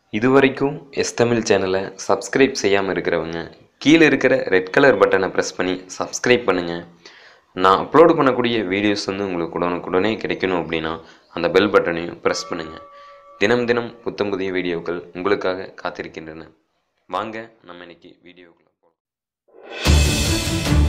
இதுவரைக்கும் எஸ் தமிழ் சேனலை சப்ஸ்கிரைப் செய்யாமல் இருக்கிறவங்க கீழே இருக்கிற ரெட் கலர் பட்டனை ப்ரெஸ் பண்ணி சப்ஸ்கிரைப் பண்ணுங்கள். நான் அப்லோடு பண்ணக்கூடிய வீடியோஸ் உங்களுக்கு உடனுக்குடனே கிடைக்கணும் அப்படின்னா அந்த பெல் பட்டனையும் ப்ரெஸ் பண்ணுங்கள். தினம் தினம் புத்தம் புதிய வீடியோக்கள் உங்களுக்காக காத்திருக்கின்றன. வாங்க நம்ம இன்னைக்கு வீடியோக்குள்ள போகலாம்.